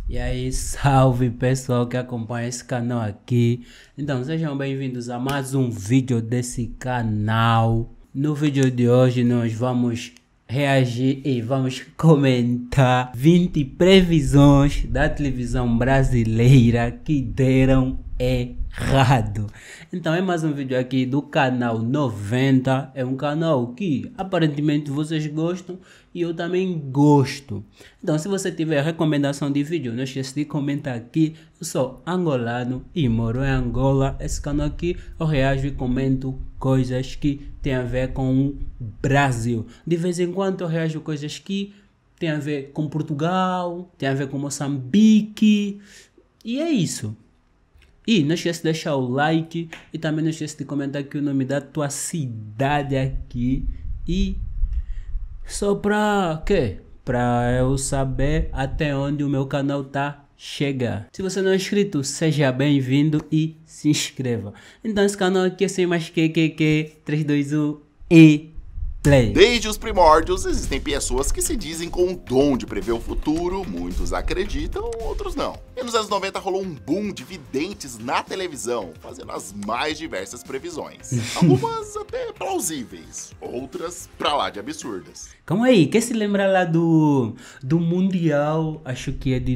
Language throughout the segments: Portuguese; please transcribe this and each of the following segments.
E aí, salve pessoal que acompanha esse canal aqui. Então, sejam bem-vindos a mais um vídeo desse canal. No vídeo de hoje nós vamos reagir e vamos comentar 20 previsões da televisão brasileira que deram errado. Então é mais um vídeo aqui do canal 90. É um canal que aparentemente vocês gostam e eu também gosto. Então se você tiver recomendação de vídeo, não esqueça de comentar aqui. Eu sou angolano e moro em Angola. Esse canal aqui eu reajo e comento coisas que tem a ver com o Brasil. De vez em quando eu reajo coisas que tem a ver com Portugal, tem a ver com Moçambique. E é isso. E não esquece de deixar o like e também não esquece de comentar aqui o nome da tua cidade aqui. E só pra quê? Pra eu saber até onde o meu canal tá chega. Se você não é inscrito, seja bem-vindo e se inscreva. Então esse canal aqui é sem mais que 3, 2, 1 e play. Desde os primórdios existem pessoas que se dizem com o dom de prever o futuro, muitos acreditam, outros não. E nos anos 90 rolou um boom de videntes na televisão, fazendo as mais diversas previsões. Algumas até plausíveis, outras pra lá de absurdas. Calma aí, quer se lembrar lá do Mundial, acho que é de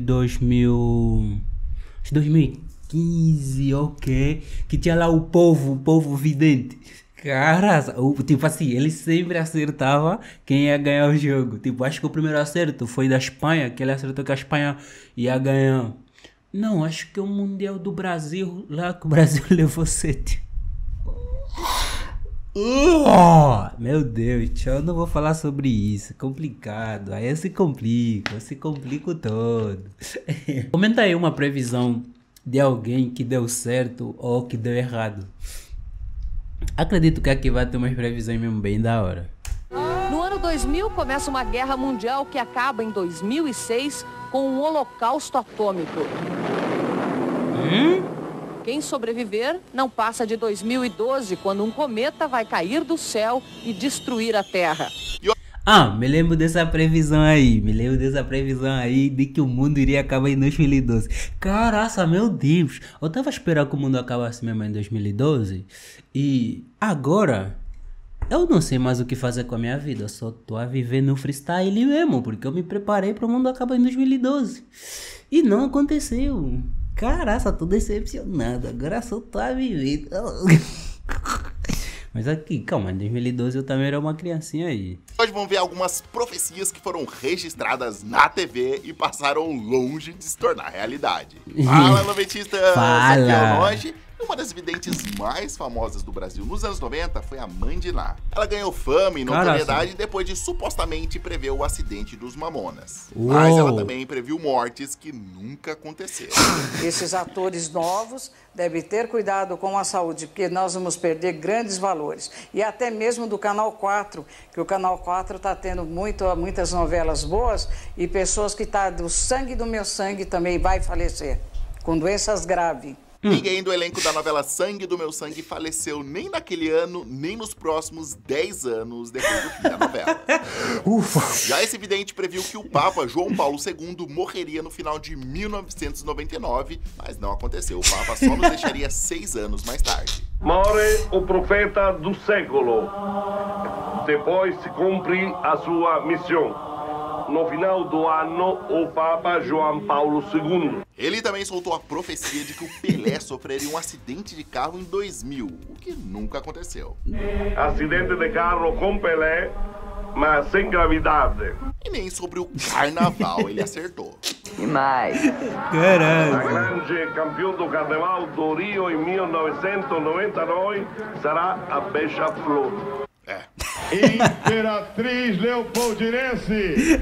2015, ok, que tinha lá o povo vidente. Cara, tipo assim, ele sempre acertava quem ia ganhar o jogo. Tipo, acho que o primeiro acerto foi da Espanha, que ele acertou que a Espanha ia ganhar. Não, acho que é o Mundial do Brasil, lá que o Brasil levou 7. Meu Deus, eu não vou falar sobre isso, é complicado. Aí eu se complico todo. Comenta aí uma previsão de alguém que deu certo ou que deu errado. Acredito que aqui vai ter umas previsões mesmo bem da hora. No ano 2000 começa uma guerra mundial que acaba em 2006 com um holocausto atômico. Quem sobreviver não passa de 2012, quando um cometa vai cair do céu e destruir a Terra. Me lembro dessa previsão aí. De que o mundo iria acabar em 2012. Caraca, meu Deus. Eu tava esperando que o mundo acabasse mesmo em 2012. E agora, eu não sei mais o que fazer com a minha vida. Eu só tô a viver no freestyle mesmo. Porque eu me preparei para o mundo acabar em 2012. E não aconteceu. Caraca, tô decepcionado. Agora só tô a viver. Mas aqui, calma, em 2012 eu também era uma criancinha aí. Hoje vamos ver algumas profecias que foram registradas na TV e passaram longe de se tornar realidade. Fala, noventistas! Aqui é o Noge. Uma das videntes mais famosas do Brasil nos anos 90 foi a Mãe de Ná. Ela ganhou fama e notoriedade depois de supostamente prever o acidente dos Mamonas. Mas ela também previu mortes que nunca aconteceram. Esses atores novos devem ter cuidado com a saúde, porque nós vamos perder grandes valores. E até mesmo do Canal 4, que o Canal 4 está tendo muitas novelas boas e pessoas que estão do sangue do meu sangue também vai falecer, com doenças graves. Ninguém do elenco da novela Sangue do Meu Sangue faleceu nem naquele ano, nem nos próximos 10 anos depois do fim da novela. Já esse vidente previu que o Papa João Paulo II morreria no final de 1999, mas não aconteceu. O Papa só nos deixaria 6 anos mais tarde. Morre o profeta do século. Depois se cumpre a sua missão. No final do ano, o Papa João Paulo II. Ele também soltou a profecia de que o Pelé sofreria um acidente de carro em 2000, o que nunca aconteceu. Acidente de carro com Pelé, mas sem gravidade. E nem sobre o carnaval ele acertou. E mais? A grande campeão do carnaval do Rio em 1999 será a Beija-Flor. Imperatriz Leopoldinense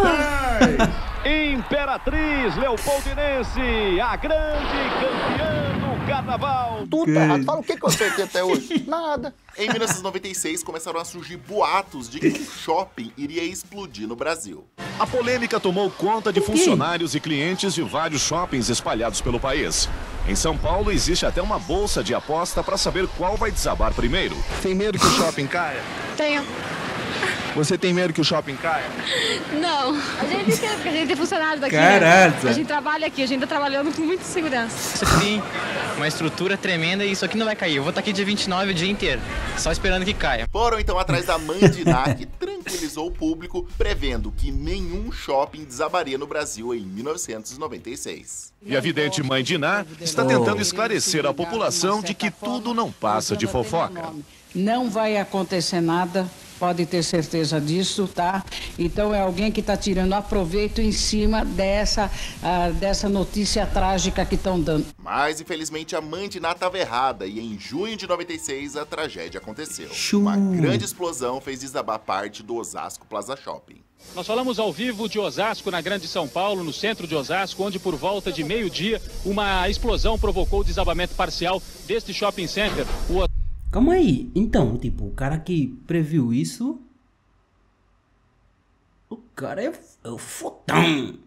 10. Imperatriz Leopoldinense, a grande campeã do carnaval. Tudo tá errado. Fala o que eu acertei até hoje? Nada. Em 1996 começaram a surgir boatos de que um shopping iria explodir no Brasil. A polêmica tomou conta de funcionários e clientes de vários shoppings espalhados pelo país. Em São Paulo existe até uma bolsa de aposta para saber qual vai desabar primeiro. Tem medo que o shopping caia? Tenho. Você tem medo que o shopping caia? Não, a gente quer, porque a gente é funcionário daqui. Caraca! Né? A gente trabalha aqui, a gente tá trabalhando com muita segurança. Isso aqui tem uma estrutura tremenda e isso aqui não vai cair. Eu vou estar aqui dia 29 o dia inteiro, só esperando que caia. Foram então atrás da Mandiná, que tranquilizou o público, prevendo que nenhum shopping desabaria no Brasil em 1996. E a vidente Mãe Diná está tentando esclarecer a população de que tudo não passa de fofoca. Não vai acontecer nada, pode ter certeza disso, tá? Então é alguém que está tirando aproveito em cima dessa notícia trágica que estão dando. Mas infelizmente a Mandiná estava errada e em junho de 96 a tragédia aconteceu. Uma grande explosão fez desabar parte do Osasco Plaza Shopping. Nós falamos ao vivo de Osasco, na Grande São Paulo, no centro de Osasco, onde por volta de meio-dia uma explosão provocou o desabamento parcial deste shopping center. Calma aí, então, tipo, o cara que previu isso, o cara é o fodão.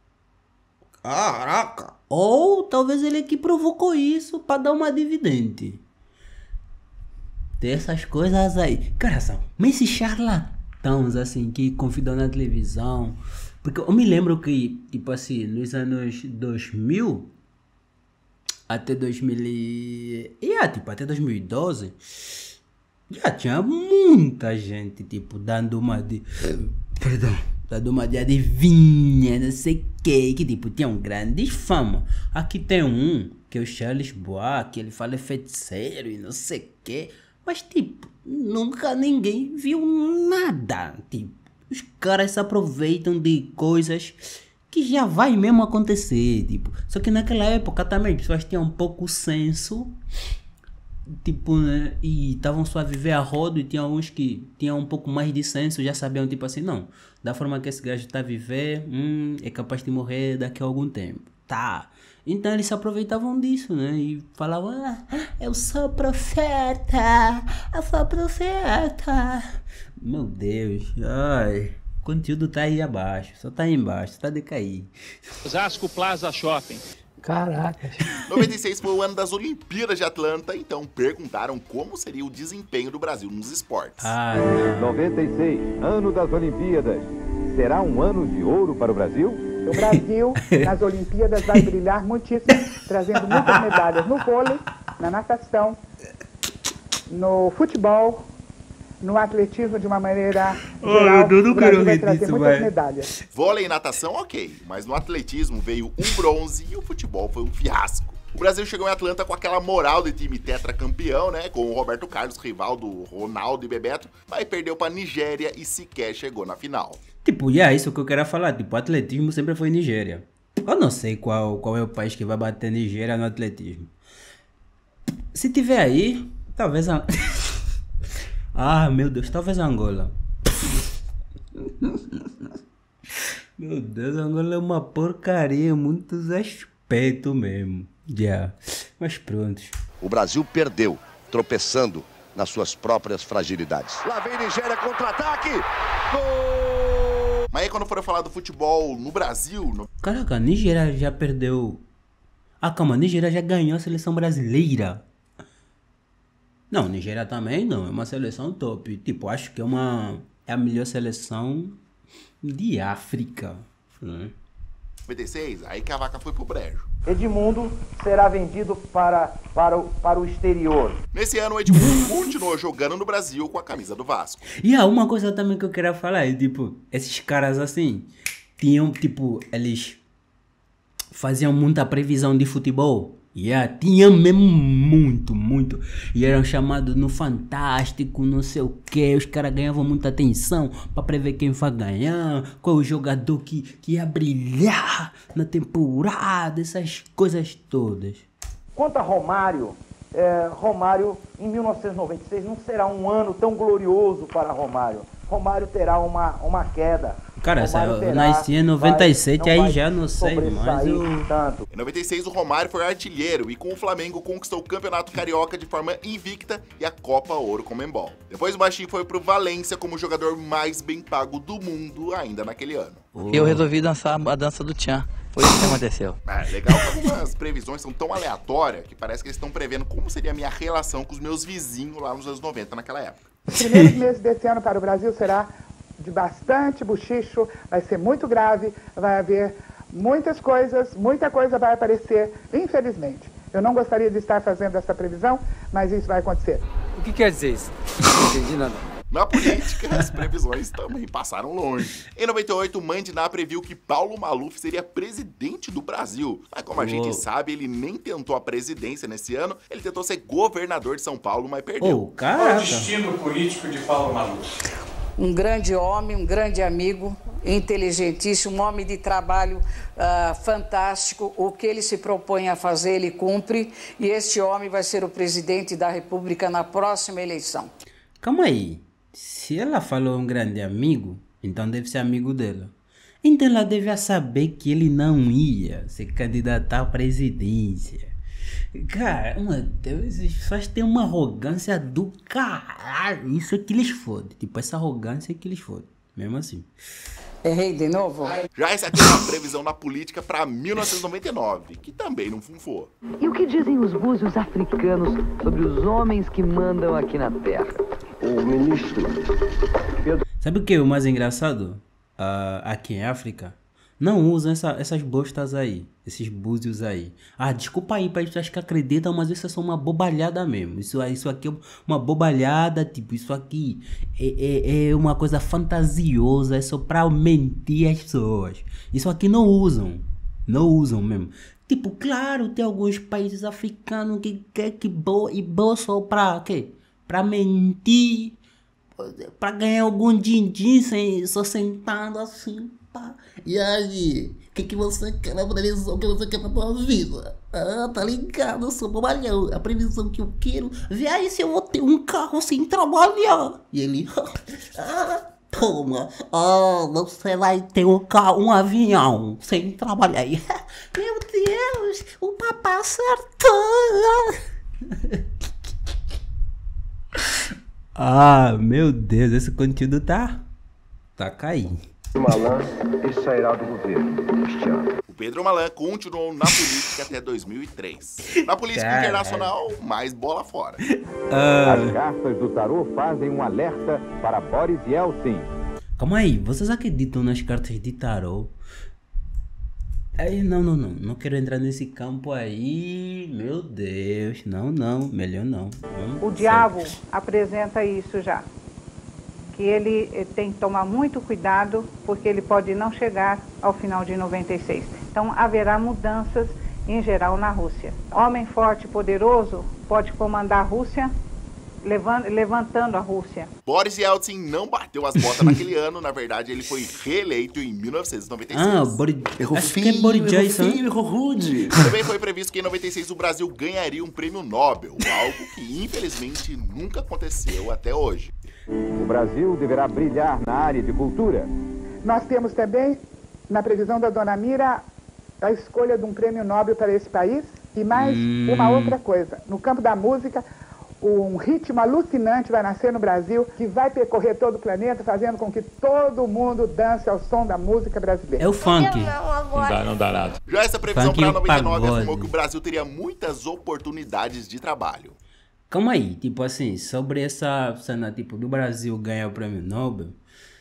Caraca. Ou talvez ele que provocou isso pra dar uma dividende. Tem essas coisas aí. Cara, mas esses charlatãos assim que confiam na televisão. Porque eu me lembro que, tipo assim, nos anos 2000 até 2000 até 2012 já tinha muita gente, tipo, dando uma de adivinha, não sei o que tipo, tinha um grande fama. Aqui tem um, que é o Charles Bois, que ele fala feiticeiro e não sei o que, mas, tipo, nunca ninguém viu nada, tipo, os caras se aproveitam de coisas que já vai mesmo acontecer, tipo. Só que naquela época também as pessoas tinham um pouco senso, tipo, né? E estavam só a viver a rodo, e tinha uns que tinham um pouco mais de senso, já sabiam, tipo assim, não, da forma que esse gajo está a viver, é capaz de morrer daqui a algum tempo, tá? Então eles se aproveitavam disso, né? E falavam, eu sou profeta, eu sou profeta. Meu Deus, ai... O conteúdo tá aí abaixo, só tá aí embaixo, tá decair. Osasco Plaza Shopping. Caraca. 96 foi o ano das Olimpíadas de Atlanta, então perguntaram como seria o desempenho do Brasil nos esportes. 96, ano das Olimpíadas. Será um ano de ouro para o Brasil? O Brasil, nas Olimpíadas, vai brilhar muitíssimo, trazendo muitas medalhas no vôlei, na natação, no futebol, no atletismo de uma maneira geral. O Brasil vai trazer muitas medalhas. Vôlei e natação, ok, mas no atletismo veio um bronze e o futebol foi um fiasco. O Brasil chegou em Atlanta com aquela moral de time tetracampeão, né, com o Roberto Carlos, rival do Ronaldo e Bebeto, mas perdeu pra Nigéria e sequer chegou na final. Tipo, isso que eu quero falar, tipo, o atletismo sempre foi Nigéria. Eu não sei qual é o país que vai bater Nigéria no atletismo. Se tiver aí, talvez... meu Deus, talvez Angola. Meu Deus, Angola é uma porcaria em muitos aspectos mesmo. Mas pronto. O Brasil perdeu, tropeçando nas suas próprias fragilidades. Lá vem Nigéria contra-ataque. Gol! Mas aí quando foram falar do futebol no Brasil... Caraca, a Nigéria já perdeu... calma, a Nigéria já ganhou a seleção brasileira. Não, Nigéria também não, é uma seleção top. Tipo, acho que é a melhor seleção de África. 96, aí que a vaca foi pro brejo. Edmundo será vendido para o exterior. Nesse ano, o Edmundo continuou jogando no Brasil com a camisa do Vasco. E uma coisa também que eu queria falar é, tipo, esses caras assim, tinham, tipo, eles faziam muita previsão de futebol. Tinha mesmo muito. E eram chamados no Fantástico, não sei o que. Os caras ganhavam muita atenção pra prever quem vai ganhar, qual o jogador que ia brilhar na temporada, essas coisas todas. Quanto a Romário, Romário em 1996 não será um ano tão glorioso para Romário. Romário terá uma queda. Cara, eu nasci em 97, aí já não sei mais. Em 96, o Romário foi artilheiro e com o Flamengo conquistou o Campeonato Carioca de forma invicta e a Copa Ouro Conmebol. Depois o Baixinho foi pro Valência como o jogador mais bem pago do mundo ainda naquele ano. Eu resolvi dançar a dança do Tchan. Foi isso que aconteceu. Legal que algumas previsões são tão aleatórias que parece que eles estão prevendo como seria a minha relação com os meus vizinhos lá nos anos 90 naquela época. Os primeiros meses desse ano para o Brasil será de bastante bochicho, vai ser muito grave, vai haver muitas coisas, muita coisa vai aparecer, infelizmente. Eu não gostaria de estar fazendo essa previsão, mas isso vai acontecer. O que quer dizer isso? Não entendi nada. Na política, as previsões também passaram longe. Em 98, Mandiná previu que Paulo Maluf seria presidente do Brasil. Mas como a gente sabe, ele nem tentou a presidência nesse ano, ele tentou ser governador de São Paulo, mas perdeu. Qual é o destino político de Paulo Maluf? Um grande homem, um grande amigo, inteligentíssimo, um homem de trabalho fantástico. O que ele se propõe a fazer, ele cumpre. E este homem vai ser o presidente da República na próxima eleição. Calma aí. Se ela falou um grande amigo, então deve ser amigo dela. Então ela deve saber que ele não ia se candidatar à presidência. Cara, meu Deus, esses pessoas têm uma arrogância do caralho. Isso é que lhes fode. Tipo, essa arrogância é que lhes fode. Mesmo assim. Errei de novo? Já essa aqui é uma previsão na política para 1999, que também não funfou. E o que dizem os búzios africanos sobre os homens que mandam aqui na Terra? O ministro... Sabe o que é o mais engraçado? Aqui em África, não usam essas bostas aí, esses búzios aí. Desculpa aí para as pessoas que acreditam, mas isso é só uma bobalhada mesmo. Isso aqui é uma bobalhada, tipo, isso aqui é uma coisa fantasiosa, é só para mentir as pessoas. Isso aqui não usam mesmo. Tipo, claro, tem alguns países africanos que quer que bolsam para quê? Para mentir, para ganhar algum din-din só sentado assim. E aí, o que você quer na previsão, o que você quer pra tua vida? Tá ligado, eu sou bobalhão. A previsão que eu quero, vê aí se eu vou ter um carro sem trabalhar. E ele, toma, você vai ter um avião sem trabalhar. E, meu Deus, o papai acertou. Meu Deus, esse conteúdo tá caindo. Malan e sairá do governo este ano. O Pedro Malan continuou na política até 2003. Na política internacional, mais bola fora. As cartas do tarô fazem um alerta para Boris Yeltsin. Calma aí, vocês acreditam nas cartas de tarô? Não quero entrar nesse campo aí, meu Deus, melhor não. O diabo apresenta isso já, que ele tem que tomar muito cuidado, porque ele pode não chegar ao final de 96. Então haverá mudanças em geral na Rússia. Homem forte e poderoso pode comandar a Rússia, levantando a Rússia. Boris Yeltsin não bateu as botas naquele ano, na verdade ele foi reeleito em 1996. Errou rude. Também foi previsto que em 96 o Brasil ganharia um prêmio Nobel, algo que infelizmente nunca aconteceu até hoje. O Brasil deverá brilhar na área de cultura. Nós temos também, na previsão da dona Mira, a escolha de um prêmio Nobel para esse país. E mais uma outra coisa, no campo da música, um ritmo alucinante vai nascer no Brasil, que vai percorrer todo o planeta, fazendo com que todo mundo dance ao som da música brasileira. É o funk. Não dá nada. Já essa previsão para 99 afirmou que o Brasil teria muitas oportunidades de trabalho. Calma aí, tipo assim, sobre essa cena tipo do Brasil ganhar o prêmio Nobel,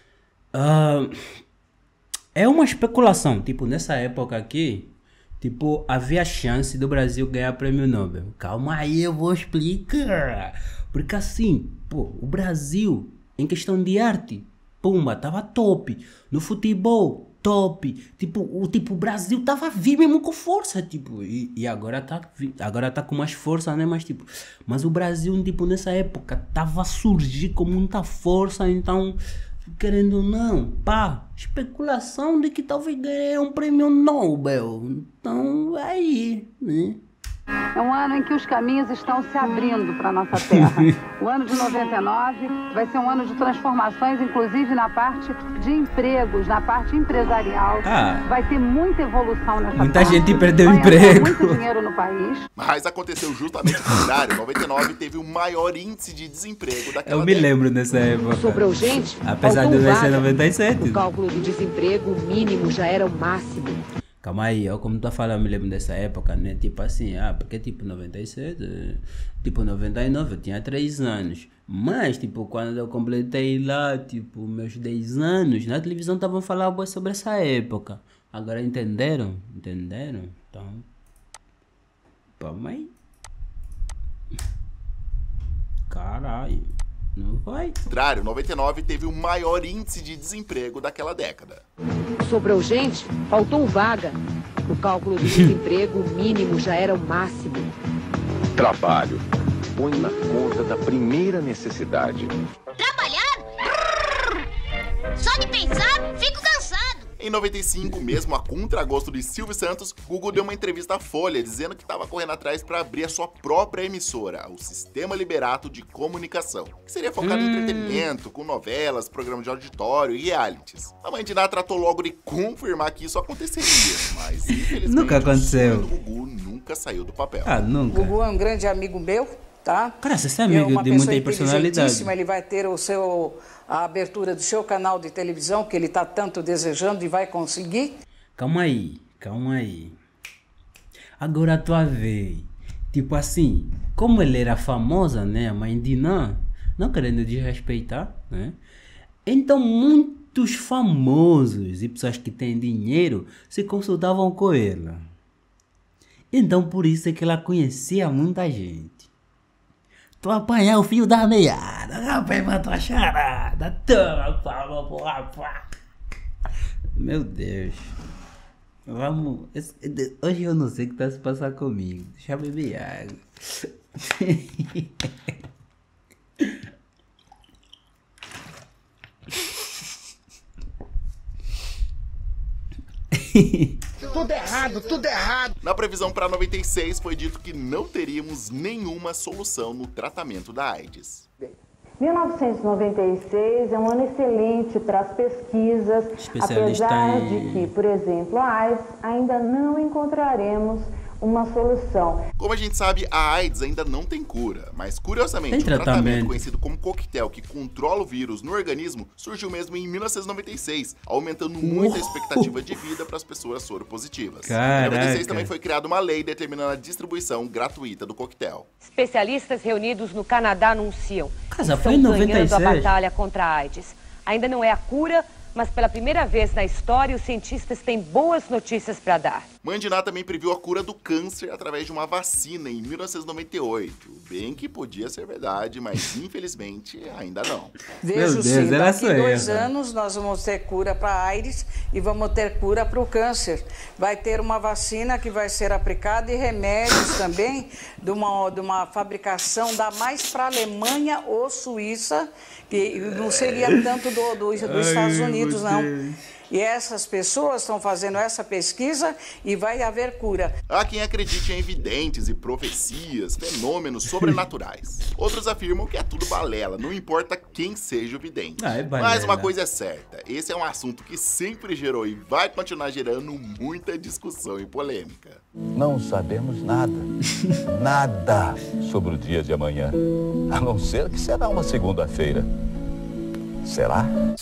é uma especulação, tipo, nessa época aqui, tipo, havia chance do Brasil ganhar o prêmio Nobel. Calma aí, eu vou explicar. Porque assim, o Brasil, em questão de arte, pumba, tava top. No futebol, top. Tipo, o Brasil tava vivo mesmo com força, tipo. E agora tá com mais força, né? Mas o Brasil, tipo, nessa época, tava a surgir com muita força, então... Querendo ou não, especulação de que talvez ganhe um prêmio Nobel. Então, é aí, né? É um ano em que os caminhos estão se abrindo para a nossa terra. O ano de 99 vai ser um ano de transformações, inclusive na parte de empregos, na parte empresarial. Vai ter muita evolução nessa muita parte. Gente perdeu o emprego. Muito dinheiro no país. Mas aconteceu justamente o contrário. Em 99 teve o maior índice de desemprego daquela Eu me lembro nessa época. Sobrou gente. Apesar de não ser 97. O cálculo do desemprego mínimo já era o máximo. Calma aí, eu como tu falando, me lembro dessa época, né? Tipo assim, porque tipo 97, tipo 99, eu tinha 3 anos. Mas, tipo, quando eu completei lá, tipo, meus 10 anos, na televisão estavam falando sobre essa época. Agora entenderam? Entenderam? Então, pô, mãe. Caralho, não vai. Ao contrário, 99 teve o maior índice de desemprego daquela década. Sobrou gente, faltou vaga. No cálculo do desemprego, o mínimo já era o máximo. Trabalho. Põe na conta da primeira necessidade. Trabalhar? Só de pensar, fico cansado. Em 95, mesmo a contragosto de Silvio Santos, Gugu deu uma entrevista à Folha dizendo que estava correndo atrás para abrir a sua própria emissora, o Sistema Liberato de Comunicação, que seria focado em entretenimento, com novelas, programas de auditório e realities. A mãe de Ná tratou logo de confirmar que isso aconteceria, mas infelizmente nunca aconteceu. O sonho do Gugu nunca saiu do papel. Nunca. O Gugu é um grande amigo meu, tá? Cara, você é amigo de muita personalidade. Ele vai ter a abertura do seu canal de televisão, que ele está tanto desejando e vai conseguir. Calma aí. Agora a tua vez. Tipo assim, como ele era famosa, né? A mãe de Ná, não querendo desrespeitar, né? Então muitos famosos e pessoas que têm dinheiro se consultavam com ela. Então por isso é que ela conhecia muita gente. Tu apanhar o fio da meada, rapaz, matou a charada, toma, palma, porra. Meu Deus. Vamos. Hoje eu não sei o que tá se passando comigo. Deixa eu beber água. Tudo errado, tudo errado. Na previsão para 96, foi dito que não teríamos nenhuma solução no tratamento da AIDS. 1996 é um ano excelente para as pesquisas, apesar de que, por exemplo, a AIDS ainda não encontraremos uma solução. Como a gente sabe, a AIDS ainda não tem cura, mas curiosamente, o tratamento conhecido como coquetel que controla o vírus no organismo surgiu mesmo em 1996, aumentando muito a expectativa de vida para as pessoas soropositivas. Em 96 também foi criada uma lei determinando a distribuição gratuita do coquetel. Especialistas reunidos no Canadá anunciam que foi em 96. ganhando a batalha contra a AIDS. Ainda não é a cura, mas pela primeira vez na história, os cientistas têm boas notícias para dar. Mãe de Ná também previu a cura do câncer através de uma vacina em 1998. Bem que podia ser verdade, mas infelizmente ainda não. Vejo sim, daqui 2 anos nós vamos ter cura para a AIDS e vamos ter cura para o câncer. Vai ter uma vacina que vai ser aplicada e remédios também de uma fabricação da mais para a Alemanha ou Suíça, que não seria tanto dos Estados Unidos, não. E essas pessoas estão fazendo essa pesquisa e vai haver cura. Há quem acredite em evidentes e profecias, fenômenos sobrenaturais. Outros afirmam que é tudo balela, não importa quem seja o vidente. Mas uma coisa é certa, esse é um assunto que sempre gerou e vai continuar gerando muita discussão e polêmica. Não sabemos nada, nada sobre o dia de amanhã, a não ser que será uma segunda-feira. Será?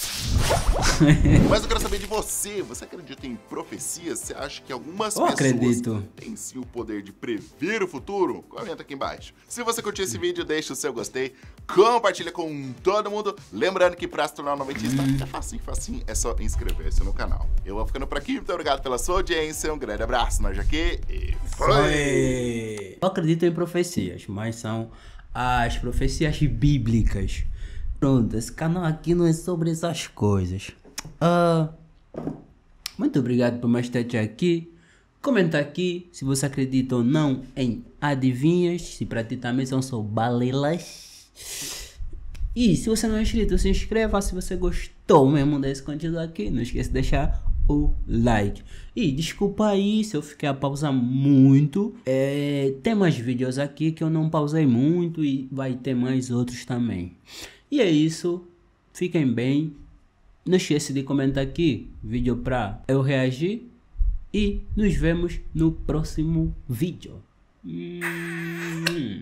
Mas eu quero saber de você. Você acredita em profecias? Você acha que algumas pessoas têm sim o poder de prever o futuro? Comenta aqui embaixo. Se você curtiu esse vídeo, deixa o seu gostei, compartilha com todo mundo. Lembrando que pra se tornar um noventista é facinho, é só inscrever-se no canal. Eu vou ficando por aqui, muito obrigado pela sua audiência, um grande abraço, nós aqui e foi! Eu acredito em profecias, mas são as profecias bíblicas. Pronto, esse canal aqui não é sobre essas coisas. Muito obrigado por mais estar aqui. Comenta aqui se você acredita ou não em adivinhas. Se pra ti também são só balelas. E se você não é inscrito, se inscreva. Se você gostou mesmo desse conteúdo aqui, não esqueça de deixar o like. E desculpa aí se eu fiquei a pausar muito. Tem mais vídeos aqui que eu não pausei muito e vai ter mais outros também. E é isso, fiquem bem, não esqueça de comentar aqui, vídeo pra eu reagir e nos vemos no próximo vídeo.